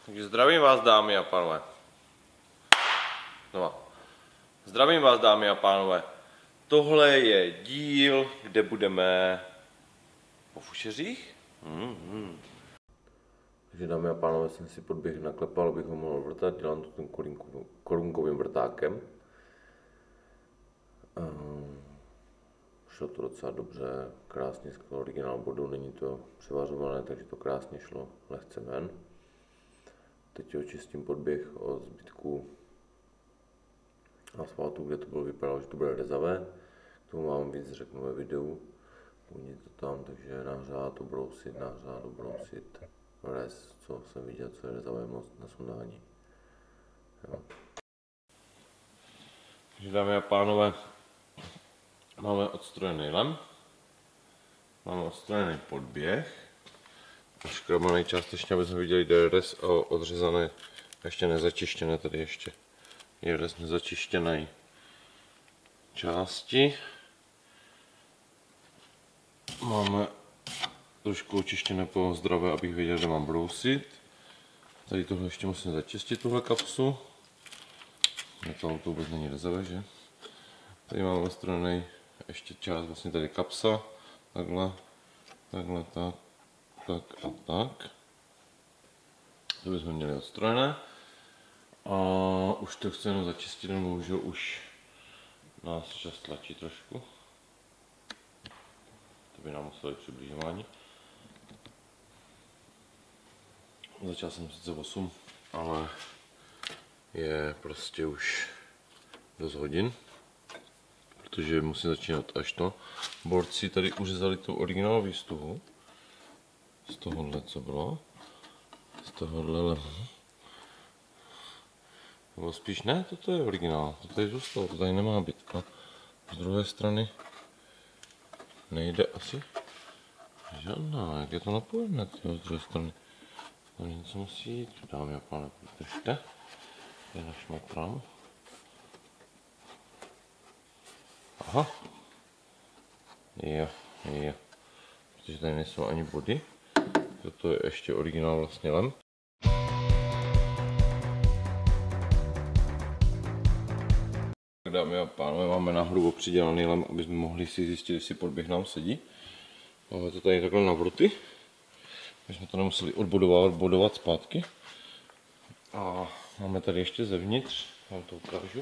Takže zdravím vás, dámy a pánové. Znova. Zdravím vás, dámy a pánové. Tohle je díl, kde budeme po fušeřích. Takže dámy a pánové, jsem si podběh naklepal, abych ho mohl vrtat. Dělám to tím korunkovým vrtákem. Šlo to docela dobře, krásně z originál bodu, není to převařované, takže to krásně šlo lehce ven. Teď očistím podběh od zbytku asfaltu, kde to bylo vypadalo, že to bude rezavé. K tomu vám víc řeknu ve videu. Uvidíte to tam, takže nářád, obrousit, rez, co jsem viděl, co je rezavé moc na sundání. Takže dámy a pánové, máme odstrojený lem, máme odstrojený podběh, škrobaný částečně, aby jsme viděli, kde je rez a odřezané, ještě nezačištěné, tady ještě je rez nezačištěné části. Máme trošku očištěné po zdravé, abych věděl, že mám brousit. Tady tohle ještě musím začistit, tuhle kapsu. To vůbec není rezavé, že? Tady máme odstrojený ještě část, vlastně tady kapsa, takhle, tak a tak. To bychom měli odstrojené. A už to chci jenom začistit, nebo bohužel už nás čas tlačí trošku. To by nám muselo jít přibližování. Začal jsem sice 8, ale je prostě už dost hodin, protože musím začínat až to. Borci tady uřezali tu originální výstuhu z tohohle, co bylo, z tohohle lemu. Nebo spíš ne, toto je originál, to tady zůstalo, to tady nemá být. A z druhé strany nejde asi žádná, jak je to napojené, z druhé strany. Tady něco musí jít, dámy a pánové, držte, je našmatram. Aha, jo, protože tady nejsou ani body, toto je ještě originál vlastně lem. Dámy a pánové, máme na hrubo přidělaný lem, aby jsme mohli si zjistit, jestli podběh nám sedí. Máme to tady takhle na vruty, aby jsme to nemuseli odbodovat zpátky. A máme tady ještě zevnitř, vám to ukážu.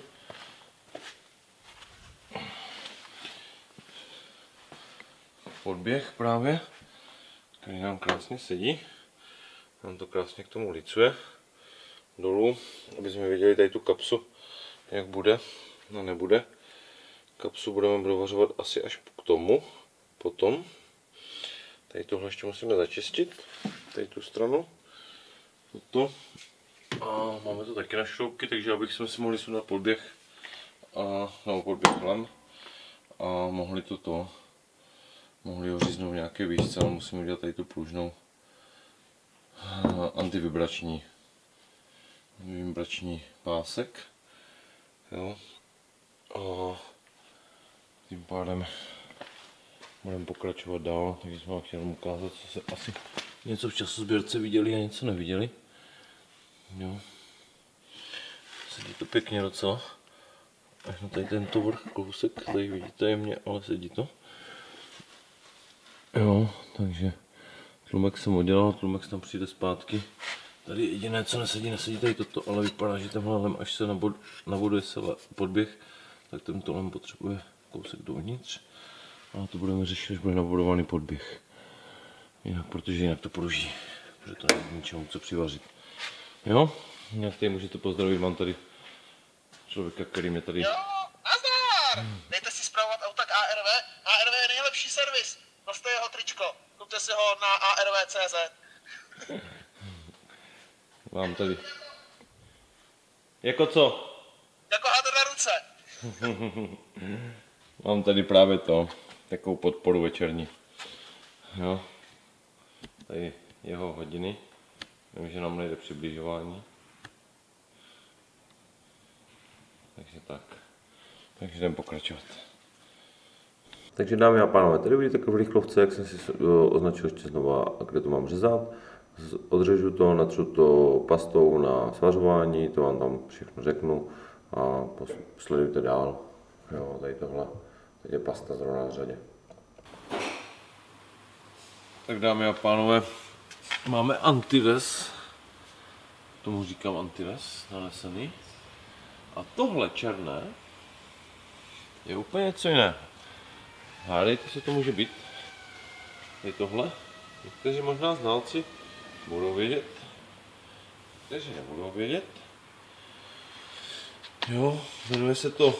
Podběh právě, který nám krásně sedí. Nám to krásně k tomu licuje dolů, aby jsme viděli tady tu kapsu, jak bude. No nebude. Kapsu budeme dovařovat asi až k tomu, potom. Tady tohle ještě musíme začistit, tady tu stranu. Toto. A máme to taky na šroubky, takže abychom si mohli sundat podběh, nebo podběh lem a mohli ho říznout v nějaké výšce, ale musíme udělat tady tu pružnou antivibrační pásek. Jo. A tím pádem budeme pokračovat dál, takže jsme vám chtěli ukázat, co se asi něco v časozběrce viděli a něco neviděli. Jo. Sedí to pěkně docela. Až na tady tento vrch kousek, tady vidíte jemně, ale sedí to. Jo, takže tlumek jsem udělal, tlumek tam přijde zpátky. Tady jediné, co nesedí tady toto, ale vypadá, že tenhle lem, až se nabuduje podběh, tak tento lem potřebuje kousek dovnitř. A to budeme řešit, až bude nabudovaný podběh. Protože jinak to pruží, protože to není ničemu co přivařit. Jo, jinak tady můžete pozdravit, mám tady člověka, který mě tady... Jo, nazdar! Dejte si spravovat auta k ARV. ARV je nejlepší servis. Noste jeho tričko. Kupte si ho na arv.cz. Mám tady. Jako co? Jako hadr na ruce. Mám tady právě takovou podporu večerní. Jo. Tady jeho hodiny. Vím, že nám nejde přibližování. Takže tak. Takže jdem pokračovat. Takže dámy a pánové, tady vidíte v rychlovce, jak jsem si označil ještě znova, kde to mám řezat. Odřežu to, natřu to pastou na svařování, to vám tam všechno řeknu a sledujte dál. Jo, tady tohle, teď je pasta zrovna na řadě. Tak dámy a pánové, máme antives, tomu říkám antives, nanesený. A tohle černé je úplně něco jiného. Hádejte, co to může být. Je tohle. Někteří možná znalci budou vědět, někteří nebudou vědět. Jo, jmenuje se to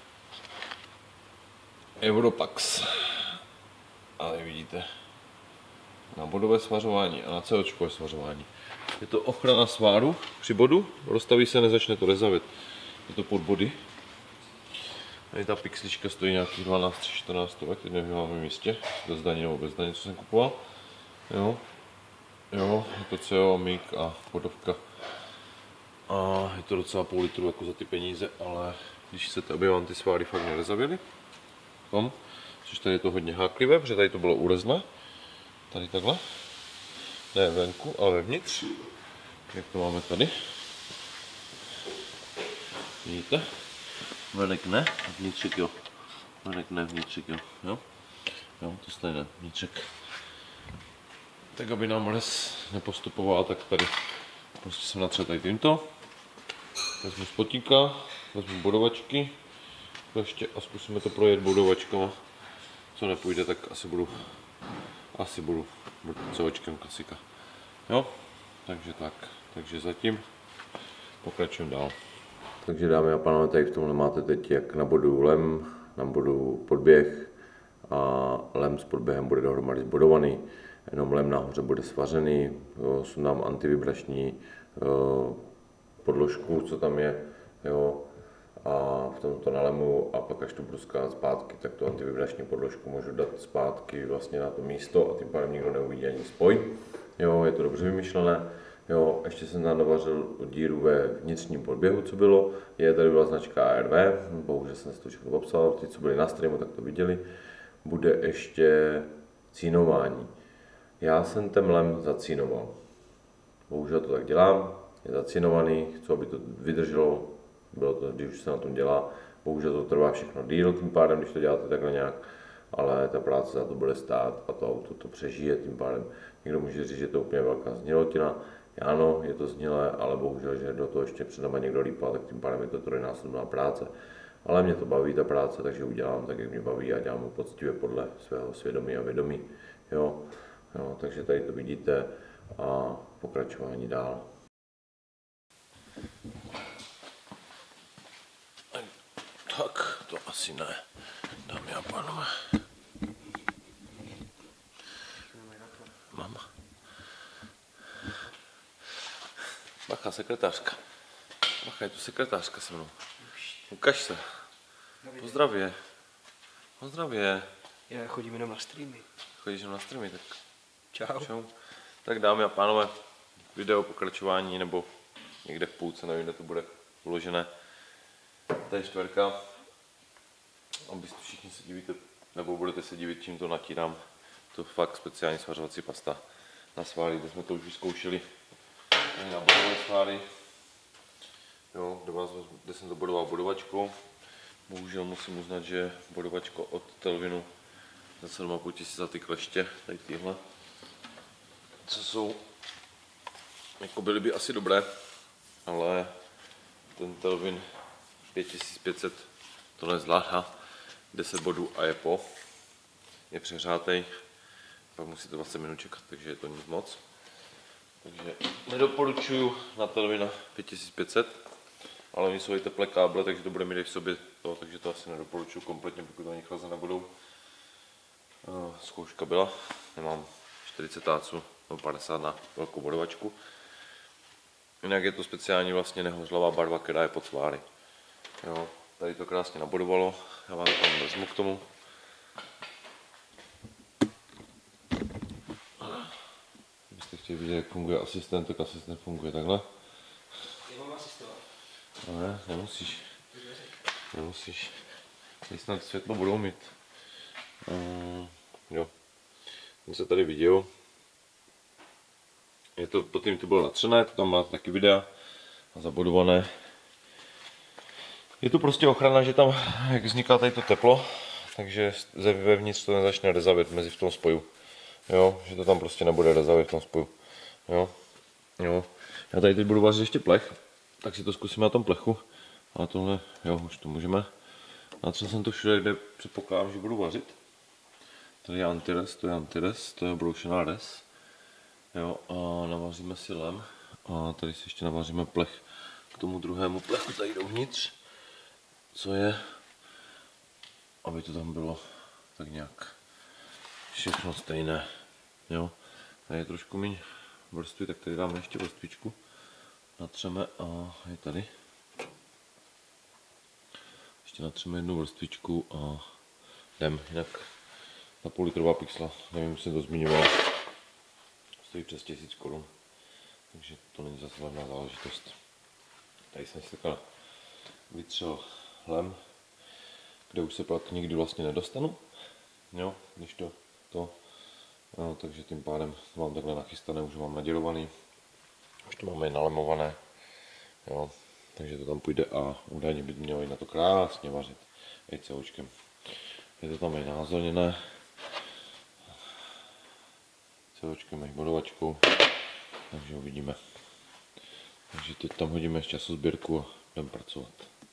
Europax. Ale vidíte, na bodové svařování a na COčkové svařování. Je to ochrana sváru při bodu, rozstaví se, nezačne to rezavit. Je to pod body. Tady ta pixlička stojí nějakých 12-14 stovek, teď nevím, máme v místě, bez daní nebo bez daní, co jsem kupoval. Jo, je to CO, MIG a podovka. A je to docela půl litru jako za ty peníze, ale když chcete, aby vám ty sváry fakt nerezavily, což tady je to hodně háklivé, protože tady to bylo urezné, tady takhle, ne venku, ale vevnitř, jak to máme tady, vidíte, venek ne, vnitřek jo, venek ne, vnitřek jo, to stejné, vnitřek. Tak aby nám les nepostupoval, tak tady prostě jsem natřel tady tímto, vezmu spotíka, vezmu bodovačky, ještě a zkusíme to projet bodovačkama. Co nepůjde, tak asi budu COčkem klasika. Jo, takže tak, takže zatím pokračujeme dál. Takže dámy a pánové, tady v tomhle máte teď jak na bodu lem, na bodu podběh a lem s podběhem bude dohromady zbodovaný. Jenom lem nahoře bude svařený, sundám antivibrační podložku, co tam je, jo, a v tomto nalemu a pak až to budu skládat zpátky, tak tu antivibrační podložku můžu dát zpátky vlastně na to místo a tím pádem nikdo neuvidí ani spoj. Jo, je to dobře vymyšlené. Jo, ještě jsem tam dovařil díru ve vnitřním podběhu, co bylo. Tady byla značka ARV, bohužel jsem si to všechno popsal, ty, co byli na streamu, tak to viděli. Bude ještě cínování. Já jsem ten lem zacínoval. Bohužel to tak dělám, je zacínovaný, chci, aby to vydrželo, bylo to, když už se na tom dělá. Bohužel to trvá všechno díl, tím pádem, když to děláte takhle nějak, ale ta práce za to bude stát a to auto to přežije, tím pádem někdo může říct, že to je úplně velká zhnilotina. Ano, je to zhnilé, ale bohužel, že do toho ještě před náma někdo lípal, tak tím pádem je to trojnásobná práce. Ale mě to baví ta práce, takže udělám tak, jak mě baví a dělám ho poctivě podle svého svědomí a vědomí. Jo, takže tady to vidíte a pokračování dál. Tak, to asi ne, dámy a pánové. Mama. Bacha, sekretářka. Bacha, je tu sekretářka se mnou. Ukaž se. Pozdravě. Pozdravě. Já chodím jenom na streamy. Chodíš jenom na streamy, tak Čau. čau. Tak dámy a pánové, video pokračování nebo někde v půlce, nevím, kde to bude uložené. Tady je čtverka. Abyste všichni se divíte, nebo budete se divit, čím to natírám. To fakt speciální svařovací pasta na sváry, kde jsme to už vyzkoušeli. Tady na bodové sváry. Jo, kde jsem to bodoval bodovačkou. Bohužel musím uznat, že bodovačko od Telvinu za 7,5 tisíce za ty kleště, tady tyhle, co jsou, jako byly by asi dobré, ale ten Telvin 5500 to nezvládá, 10 bodů a je je přehřátej, pak musíte 20 minut čekat, takže je to nic moc. Takže nedoporučuju na Telvina 5500, ale oni jsou i teplé káble, takže to bude mít v sobě to, takže to asi nedoporučuju kompletně, pokud oni chlaze nebudou. Zkouška byla, nemám 40 táců nebo 50 na velkou bodovačku. Jinak je to speciální vlastně nehořlavá barva, která je pod sváry. Jo, tady to krásně nabodovalo, já vám to tam vezmu k tomu. Kdybyste chtěli vidět, jak funguje asistent, tak asistent funguje takhle. Já mám asistovat. No ne, nemusíš. Nemusíš. Tady snad světlo budou mít. Jo. Jsem se tady viděl. je to, potom to bylo natřené, to tam má taky videa a zabudované. Je to prostě ochrana, že tam, jak vzniká tady to teplo, takže vevnitř to nezačne rezavět mezi v tom spoju. Jo, že to tam prostě nebude rezavět v tom spoju. Jo, jo. Já tady teď budu vařit ještě plech, tak si to zkusíme na tom plechu. A tohle, jo, už to můžeme. Natřel jsem to všude, kde předpokládám, že budu vařit. Tady je antirez, to je obroušená rez. Jo, a navaříme si lem. A tady si ještě navaříme plech k tomu druhému plechu tady dovnitř. Co je, aby to tam bylo tak nějak všechno stejné. Jo, tady je trošku méně vrstvy, tak tady dáme ještě vrstvičku. Natřeme a je tady. Ještě natřeme jednu vrstvičku a jdem. Jinak ta půllitrová pixla, nevím, jestli to zmiňoval, stojí přes 1000 korun. Takže to není zase levná záležitost. Tady jsem si takhle vytřel lem, kde už se pak nikdy vlastně nedostanu. Jo, když to no, takže tím pádem mám takhle nachystané, už mám nadělovaný. Už to máme nalemované. Jo, takže to tam půjde a údajně by mělo jít na to krásně vařit ECOčkem. Je to tam i názorněné. ECOčkem a bodovačkou. Takže uvidíme. Takže teď tam hodíme ještě časozběrku a jdeme pracovat.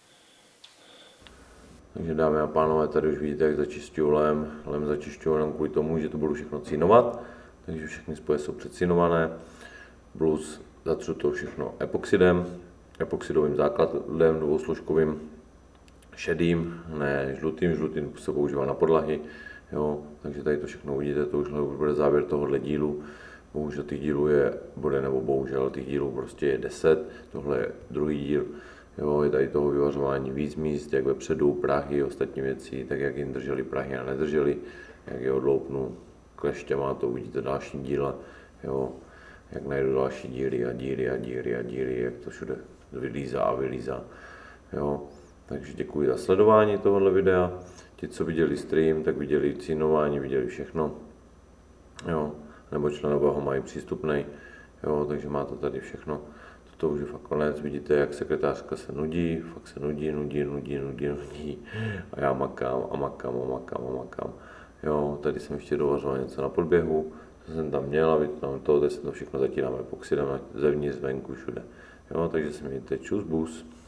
Takže dámy a pánové, tady už vidíte, jak začišťuju lem. Lem začišťuju jenom kvůli tomu, že to budu všechno cínovat. Takže všechny spoje jsou předcínované. Plus zatřu to všechno epoxidem. Epoxidovým základem dvousložkovým, šedým, ne žlutým. Žlutým se používá na podlahy. Jo, takže tady to všechno uvidíte, to už bude závěr tohohle dílu. Bohužel těch dílů bohužel těch dílů prostě je 10. Tohle je druhý díl. Jo, je tady toho vyvařování víc míst, jak vepředu, prahy, ostatní věci, tak jak jim drželi prahy a nedrželi, jak je odloupnu kleštěma, to uvidíte v dalším díle, jo, jak najdu další díly a díly, jak to všude vylízá, jo. Takže děkuji za sledování tohohle videa. Ti, co viděli stream, tak viděli cínování, viděli všechno, jo, nebo členové ho mají přístupný, jo, takže má to tady všechno. To už je fakt konec, vidíte, jak sekretářka se nudí, fakt se nudí a já makám. Jo, tady jsem ještě dovařoval něco na podběhu, to jsem tam měl a vytnám to, teď se to všechno zatírám epoxidem zevnitř, zvenku, všude. Jo, takže se mějte čus bus.